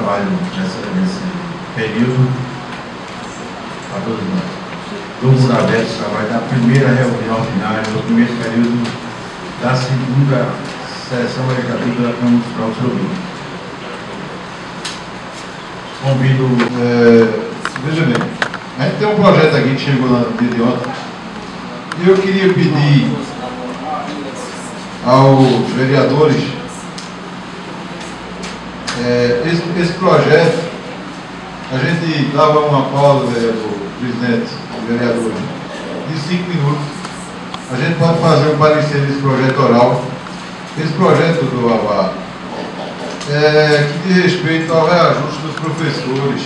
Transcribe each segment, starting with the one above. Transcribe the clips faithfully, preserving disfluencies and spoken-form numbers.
trabalho nessa, nesse período para todos nós. Grupo aberto de trabalho da primeira reunião ordinária, no primeiro período da segunda sessão legislativa da Câmara Municipal de Sorocaba. Convido. É, veja bem, a gente tem um projeto aqui que chegou no dia de ontem e eu queria pedir aos vereadores é, esse, esse projeto. A gente dava uma pausa, vereador, presidente, vereadores, de cinco minutos. A gente pode fazer um parecer desse projeto oral. Esse projeto do Avá é, que diz respeito ao reajuste dos professores.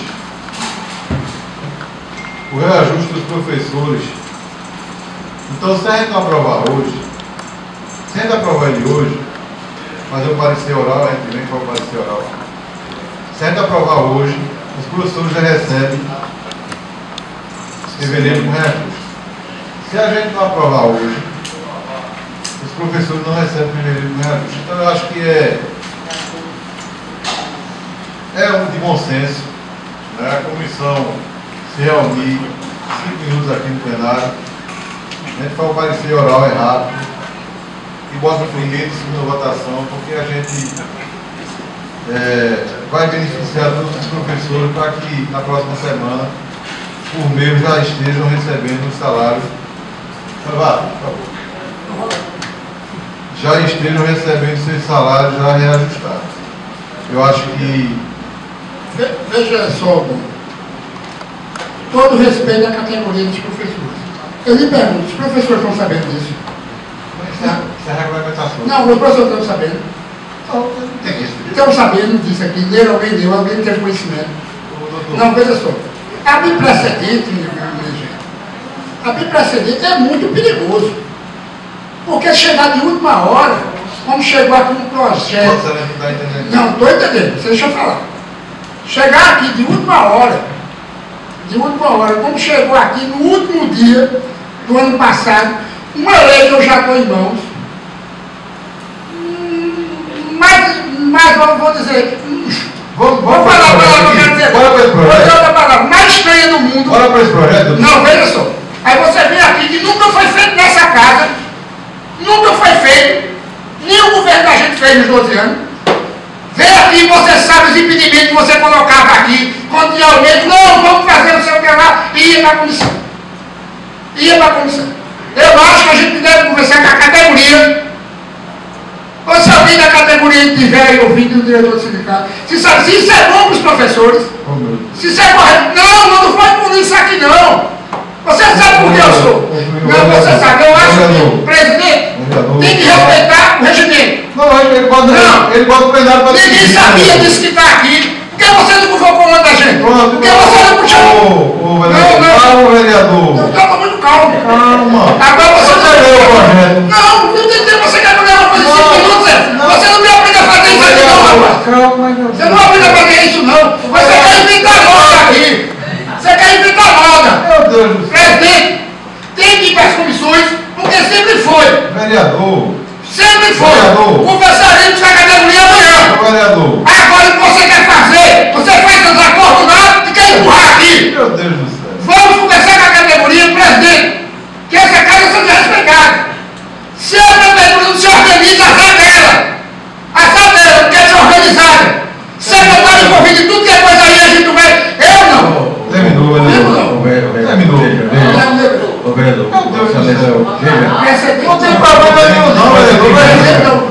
O reajuste dos professores. Então, se a gente não aprovar hoje, se a gente aprovar ele hoje, fazer um parecer oral, a gente vem para o parecer oral. Se a gente aprovar hoje, os professores já recebem fevereiro com reajuste. Se a gente não aprovar hoje, os professores não recebem fevereiro com reajuste. Então, eu acho que é, é um de bom senso, né? A comissão se reunir, cinco minutos aqui no plenário, a gente faz o parecer oral é rápido e bota o primeiro e segunda votação, porque a gente é, vai beneficiar todos os professores para que na próxima semana, por mês, já estejam recebendo os salários. Vá, por favor. Já estejam recebendo seus salários já reajustados. Eu acho que... Veja só, todo respeito à categoria dos professores. Eu lhe pergunto, os professores estão sabendo disso? Isso é regulamentação. Não, os professores estão sabendo. Estão sabendo disso aqui, leram, alguém leu, alguém teve conhecimento. Não, veja só. Abrir precedente, minha gente, abrir precedente é muito perigoso. Porque chegar de última hora, como chegou aqui um projeto. Você não está entendendo? Não, estou entendendo, você deixa eu falar. Chegar aqui de última hora, de última hora, como chegou aqui no último dia do ano passado, uma lei que eu já estou em mãos, mas, mas vou, vou dizer, Vamos, vou vamos falar a palavra que eu quero dizer, Bora para esse vou projeto. dizer outra palavra, mais estranha do mundo. Bora para esse projeto. Não, veja só, aí você vem aqui que nunca foi feito nessa casa, nunca foi feito, nem o governo da gente fez nos doze anos. Vem aqui e você sabe os impedimentos que você colocava aqui, quando tinha aumento, não, vamos fazer não sei o que lá, e ia para a comissão. Ia para a comissão. Eu acho que a gente deve conversar com a categoria. Ou se alguém da categoria estiver aí ouvindo o diretor do sindicato, se, sabe, se isso é bom para os professores, se isso é correto. Não, não, não foi por isso aqui não. Você sabe por que eu sou. Não, você sabe, eu acho que o presidente tem que respeitar o regimento. Não, ele bota, Não. ele bota o plenário para Ninguém sabia disso que está aqui. Por que você não convocou o da gente? Por que você não puxou? Ô, vereador. Calma, vereador. Eu estava muito calmo. Calma. Agora você Você leu o projeto. Não, não tem tempo, você quer mulher uma coisa de cinco minutos, Zé. Você não me obriga a fazer isso aqui não, rapaz. Calma, Você não me obriga a fazer isso não. Você quer inventar moda aqui. Você quer inventar moda. Meu Deus do céu. Presidente, tem que ir para as comissões, porque sempre foi. Vereador. Sempre foi. Vereador. Conversaremos com a categoria amanhã. Vereador. Agora o que você quer fazer, você faz desacordo lá e quer empurrar aqui. Meu Deus do céu. Vamos conversar com a categoria, presidente, que essa casa seja respeitada. Se a categoria não se organiza, azar dela. Azar dela, porque é organizada. Se ela está envolvida em tudo que é coisa aí, a gente vai. Eu não. Terminou, vereador. Terminou. Ô, vereador, Meu Deus do céu. Veja. Não tem problema nenhum, não, vereador.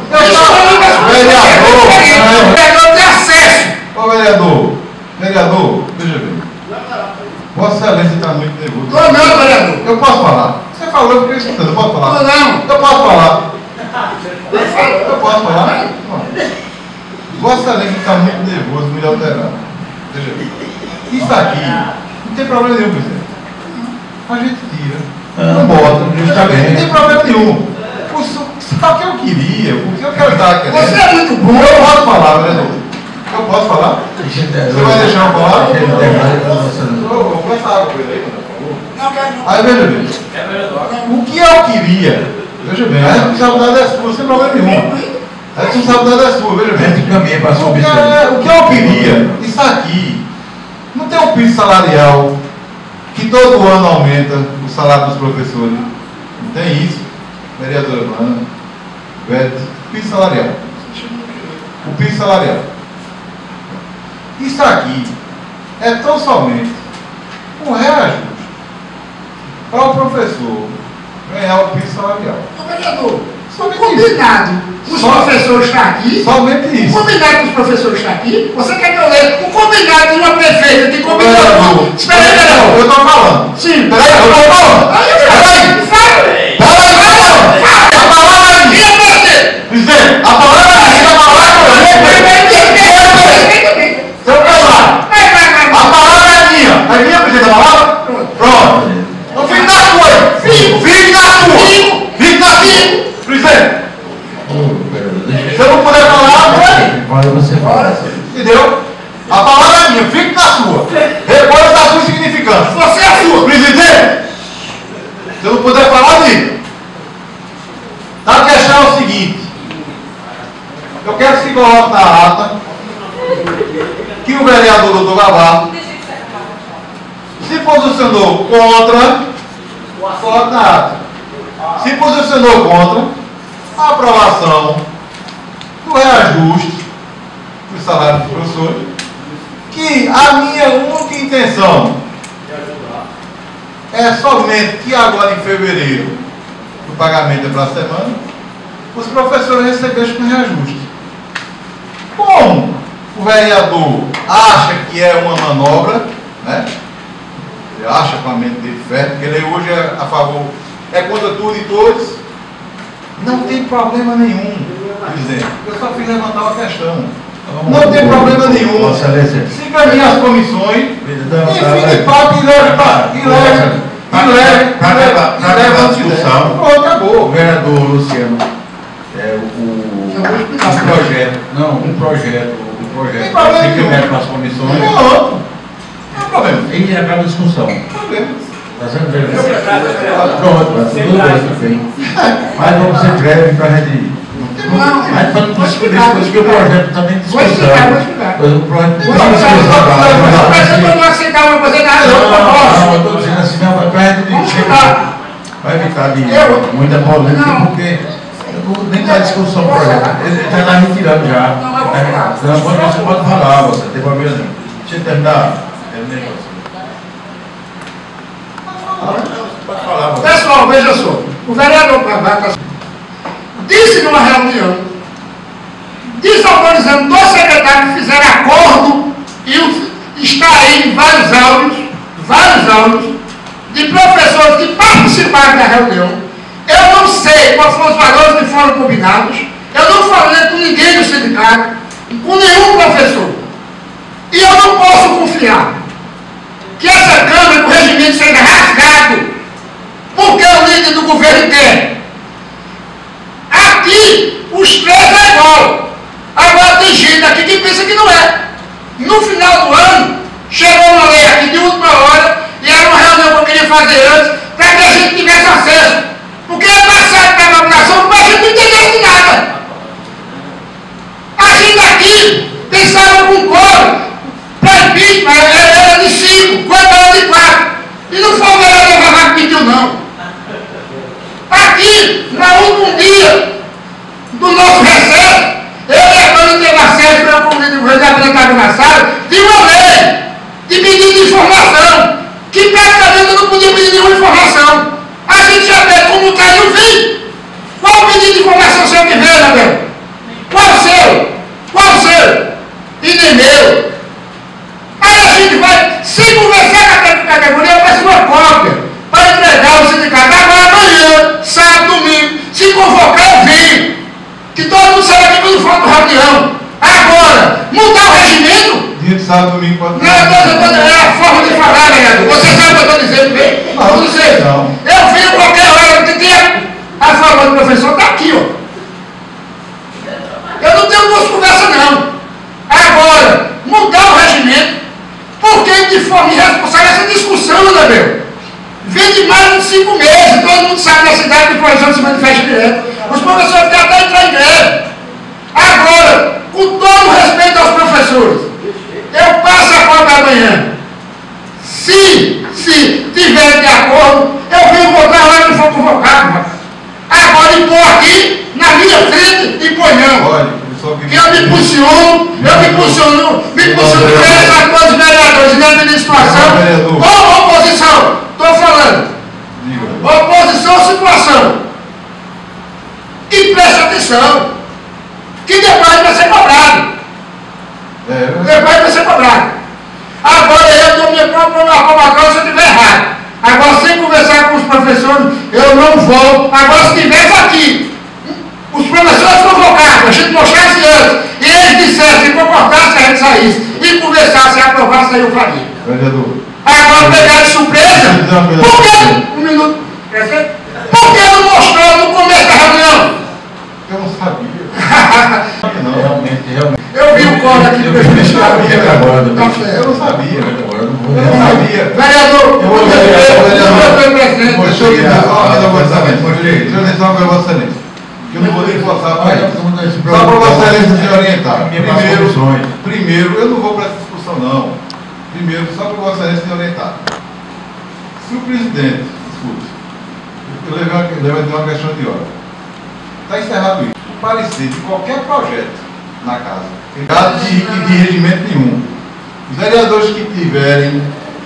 Vereador tem acesso. Ô, vereador. Vereador, veja bem. Vossa Excelência está muito nervoso. Tô não, vereador. Eu posso falar? Você falou, eu fiquei escutando. Eu posso falar? Tô não. Eu posso falar? Eu posso falar? Vossa Excelência está muito nervoso, muito alterado. Veja bem. Isso aqui não tem problema nenhum, presidente. A gente tira. Não bota. Justamente. Não tem problema nenhum. Só que eu queria, porque eu quero estar aqui. Você é muito bom. Eu posso falar, vereador? Eu posso falar? Você vai deixar eu falar? Eu vou começar água com ele aí, por favor. Não quero não. Aí veja bem. O que eu queria, veja bem, a responsabilidade é sua, sem problema nenhum. A responsabilidade é sua, veja bem. Encaminha para a sua O que é- o que eu queria, isso aqui, não tem um piso salarial que todo ano aumenta o salário dos professores. Não tem isso, vereadora Ana, velho, piso salarial. O piso salarial. Isso aqui é tão somente um reajuste para o professor ganhar o piso salarial. Ô, vereador, o combinado os Só- professores estão aqui. Somente O isso. combinado dos professores está aqui. Você quer que eu leia? O combinado de uma prefeita que combinou. Vereador, Espera aí, vereador. eu estou falando. Sim. Peraí, eu estou falando. Aí, eu Peraí. fala. Peraí, peraí. A palavra é minha. E a presidente? Presidente, a palavra é minha. A palavra é minha. Seu camarada. Vai, vai, vai. A palavra é minha. É minha, presidente, a palavra? Pronto. Então fique na sua aí. Fico. Fique na sua. Fico. Fique na sua. Presidente, se eu não puder falar, peraí. Pode você falar. Entendeu? A palavra é minha. Fique na sua. Depois da sua insignificância. Você é a sua. Presidente, se eu não puder falar, diga. A questão é o seguinte. Eu quero que se coloque na ata que o vereador doutor Gavá se posicionou contra, coloque na ata, se posicionou contra a aprovação do reajuste do salário dos professores, que a minha única intenção é somente que agora em fevereiro, o pagamento é para a semana, os professores recebessem com reajuste. Como o vereador acha que é uma manobra, né? Ele acha com a mente dele fértil, porque ele hoje é a favor, é contra tudo e todos, não tem problema nenhum, presidente. Eu só fiz levantar uma questão. Não tem problema nenhum. Vossa Excelência. Se caminhar as comissões, Não, enfim, de papo e leve para e leve, e leve, Para levar e leve a a discussão, Pronto, o acabou. vereador Luciano, é, o, o, um projeto, não, um projeto, um projeto, Tem problema fica nenhum. aberto para as comissões, Pronto. Não tem problema. e acaba a discussão. Não tem problema. Está sendo vereador? Pronto, tudo bem, tudo bem. Mas vamos ser breve para a gente. Mas para não discutir coisas que o projeto também Vou discussão. explicar, vou explicar. O projeto Vou tem explicar. discussão. Mas eu não vou aceitar uma coisa nada, eu Não, não não, posso. eu estou dizendo assim, não, para a gente Vamos de explicar. vai evitar de Eu- muita polêmica, Não. porque eu não- nem está discussão o projeto. Ele já está retirando já. Não, mas vamos falar. Então, agora você pode falar, você tem problema nenhum. Deixa eu terminar. Terminei você. Pode falar, você. Pessoal, veja só. O vereador Cavaca disse numa reunião, desautorizando dois secretários que fizeram acordo e o- está aí em vários áudios, vários áudios, de professores que participaram da reunião. Eu não sei quais foram os valores que foram combinados. Eu não falei com ninguém do sindicato, com nenhum professor. E eu não posso confiar que essa Câmara, que o regimento seja rasgado, porque o líder do governo quer. Aqui, os três é igual. Agora tem gente aqui que pensa que não é. No final do ano, chegou uma lei aqui de última hora, e era uma reunião que eu queria fazer antes, para que a gente tivesse acesso. Porque é passado para a população, mas a gente não entendesse nada. A gente aqui pensava com coro, para impeachment, era era de cinco, quando era de quatro. E não foi o vereador Gavá que pediu, não. Aqui, no último dia do nosso recesso, eu e a Câmara teve acesso, eu como representado na sala, de uma lei de pedido de informação, que praticamente eu não podia pedir nenhuma informação. A gente já vê como está no fim. Qual o pedido de informação seu que veio, Abel? Qual o seu? Qual o seu? E nem meu. Aí a gente vai, se conversar com a categoria, eu peço uma cópia para entregar ao sindicato. Agora, amanhã, sábado, domingo, se convocar, eu venho. Que todo mundo sabe aqui quando for para reunião. Agora, mudar o regimento? Dia de sábado, domingo, pode Não, eu tô- eu tô- é a forma de falar, vereador. Você sabe o que eu estou dizendo, bem? Não, Não sei. não. Eu venho qualquer hora, porque tem a, a forma do professor está aqui, ó. Eu não tenho duas conversas, não. Agora, mudar o regimento, porque de forma irresponsável essa discussão, né, meu? Vem de mais de cinco meses, todo mundo sabe da cidade que o professor se manifesta direto. Os professores querem até entrar em greve. Agora, com todo respeito aos professores, eu passo a conta amanhã. Se, se tiver de acordo, eu venho votar lá que for convocado, rapaz. Agora, e pôr aqui, na minha frente, e põe não. Olha, só que... Que eu me posiciono, eu me posiciono, me posiciono para todos os vereadores, independente de situação, ou oposição. Estou falando. Oposição ou situação. E preste atenção, que depois vai ser cobrado. É, Depois vai ser cobrado. Agora eu dou minha própria aprovação se eu estiver errado. Agora, sem conversar com os professores, eu não vou. Agora, se estivesse aqui, os professores convocados, a gente mostrasse antes, e eles dissessem, comportassem, a gente saísse, e conversasse, e aprovasse, aí eu faria. vereador. Agora, pegar de surpresa, por que? Um minuto. Por que não mostrou no começo da reunião? Eu não sabia. Não, realmente, realmente. Eu vi o código aqui do presidente da agora. Eu não sabia. Eu não sabia. Vereador, eu vou vereador. Deixa eu dizer só uma coisa, Vossa Excelência. Deixa eu dizer só uma coisa, Vossa Excelência. Que eu não vou nem forçar para isso. Só para Vossa Excelência se orientar. Primeiro, primeiro, eu não vou para essa discussão, não. Primeiro, só para Vossa Excelência se orientar. Se o presidente, escute, eu levantei uma questão de ordem. Está encerrado isso. O parecer de qualquer projeto na casa, de, de regimento nenhum. Os vereadores que tiverem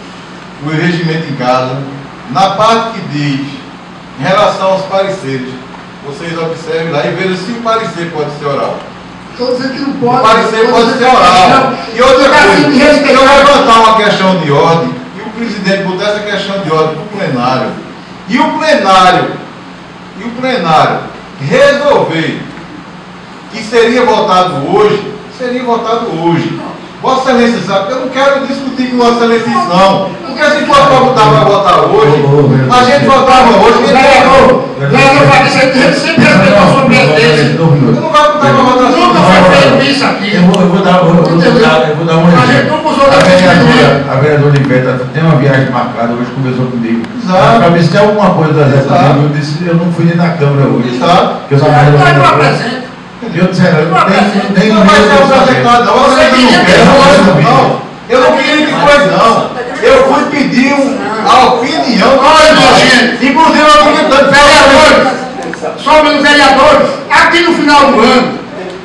o regimento em casa, na parte que diz em relação aos pareceres, vocês observem lá e vejam se o parecer pode ser oral. Estou dizendo que não pode. O parecer pode ser oral. E outra coisa, se eu levantar uma questão de ordem e o presidente botar essa questão de ordem para o plenário, e o plenário, e o plenário resolver que seria votado hoje, seria votado hoje. Vossa Excelência sabe que eu não quero discutir com Vossa Excelência não. Porque se for para votar, vai votar hoje, a gente votava hoje. Vereador, vereador, você sempre respeitou a sua presidência. Eu não vai votar para votar. Nunca foi feito isso aqui. Eu vou, eu vou dar, eu vou, eu vou dar, eu vou dar um exemplo. A vereadora, a vereadora Iveta tem uma viagem marcada, hoje conversou comigo. Exato. Para ver se tem alguma coisa da Zé também. Eu disse, eu não fui nem na Câmara hoje. Exato. Que eu só mais eu eu disse, eu tenho nem não vai ser um projetado, não. Você não quer, não. Eu não queria que fosse, não. Eu fui pedir um, a opinião. Olha, minha gente. Inclusive, a opinião do vereador. Só meus vereadores, aqui no final do ano,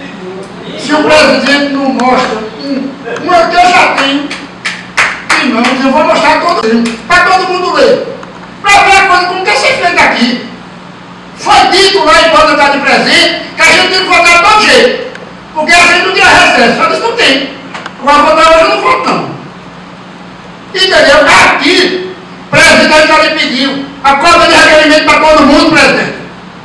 se o presidente não mostra um, uma que eu já tenho, que não, eu vou mostrar todo para todo mundo ler. Para ver a coisa como quer ser feita aqui. Foi dito lá enquanto está de presente que a gente tem que votar de todo jeito. Porque a gente não tinha recesso. Só disse não tem. Agora votar hoje eu não voto não. Entendeu? Aqui, o presidente já lhe pediu a cópia de requerimento para todo mundo, presidente.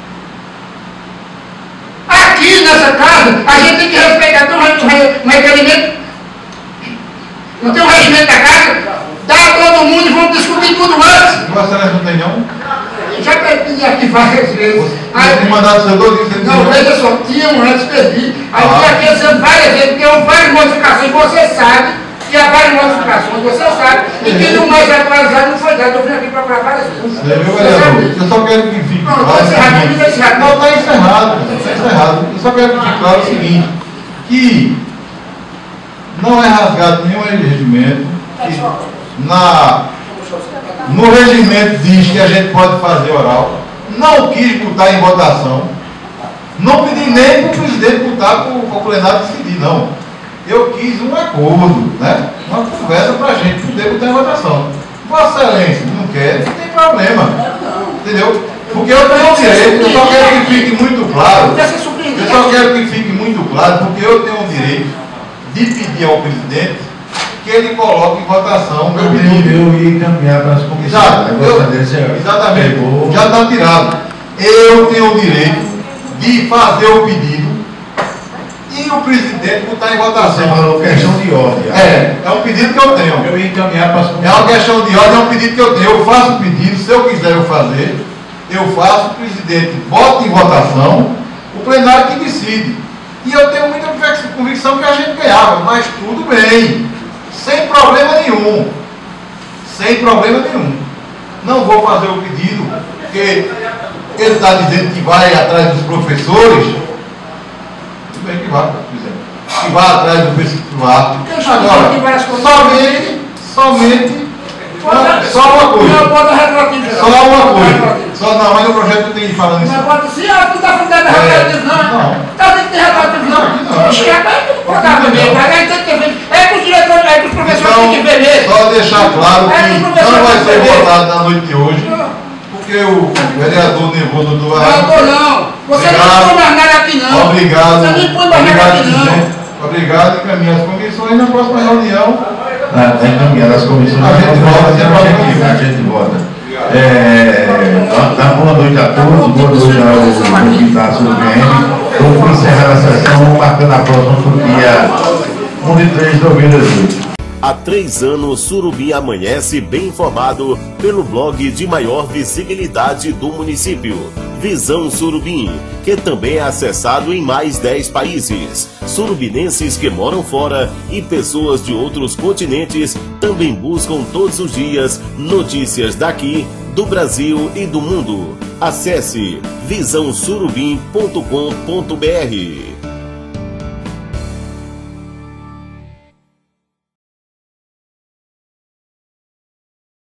Aqui nessa casa, a gente tem que respeitar. Tem um requerimento. Não tem um regimento da casa. Dá a todo mundo e vamos discutir tudo antes. Vossa Excelência não tem não? Já pedi aqui várias vezes. Aí, tem mandado seu dois dias. Não, veja só, tinha um antes, perdi. Aí ah. tinha aqui esse várias vezes, porque houve várias modificações, você sabe que há várias modificações, você sabe, e que no mais atualizado não foi dado. Eu vim aqui procurar várias vezes. Você viu, vereador? Eu só quero que fique claro. Não, está encerrado, não está encerrado. Não, está encerrado, está encerrado. Eu só quero que fique claro o seguinte, que não é rasgado nenhum regimento, que na... No regimento diz que a gente pode fazer oral. Não quis botar em votação. Não pedi nem para o presidente botar para o plenário decidir, não. Eu quis um acordo, né? Uma conversa para a gente poder botar em votação. Vossa Excelência não quer, não tem problema. Entendeu? Porque eu tenho o direito, eu só quero que fique muito claro. Eu só quero que fique muito claro, porque eu tenho o direito de pedir ao presidente que ele coloque em votação o meu pedido. Eu ia encaminhar para as comissões. Exato, eu, exatamente. Pegou. Já está tirado. Eu tenho o direito de fazer o pedido e o presidente botar em votação. É uma questão de ordem. É, é um pedido que eu tenho. Eu ia encaminhar para as comissões. É uma questão de ordem, é um pedido que eu tenho. Eu faço o pedido, se eu quiser eu fazer, eu faço, o presidente bota em votação, o plenário que decide. E eu tenho muita convicção que a gente ganhava, mas tudo bem. Sem problema nenhum. Sem problema nenhum. Não vou fazer o pedido, porque ele está dizendo que vai atrás dos professores. Tudo bem que vá, por exemplo. Que vá atrás do preço privado. Agora, somente, somente, só uma coisa. Não bota retroativo. Só uma coisa. Só não, mas o projeto tem falando isso. Mas bota assim, ah, tu tá falando de retroativo, não. Tá dentro de retroativo, não. Ixi, é para tu colocar também. Aí tem que ver. É que os diretores, é que os professores têm que ver mesmo. Só deixar claro que não vai ser votado na noite de hoje. Porque o vereador nervoso do Não, tô não. Você não põe mais nada aqui, não. Obrigado. Você não põe mais nada aqui, não. Obrigado, encaminhar as comissões na próxima reunião. Está encaminhada as comissões. A gente volta, a gente volta. É, dá boa noite a todos, boa noite ao convidado do B M. Vamos encerrar a sessão, marcando a próxima para o dia um de três de dois mil e dezoito. Há três anos, Surubim amanhece bem informado pelo blog de maior visibilidade do município, Visão Surubim, que também é acessado em mais dez países. Surubinenses que moram fora e pessoas de outros continentes também buscam todos os dias notícias daqui, do Brasil e do mundo. Acesse visão surubim ponto com ponto br.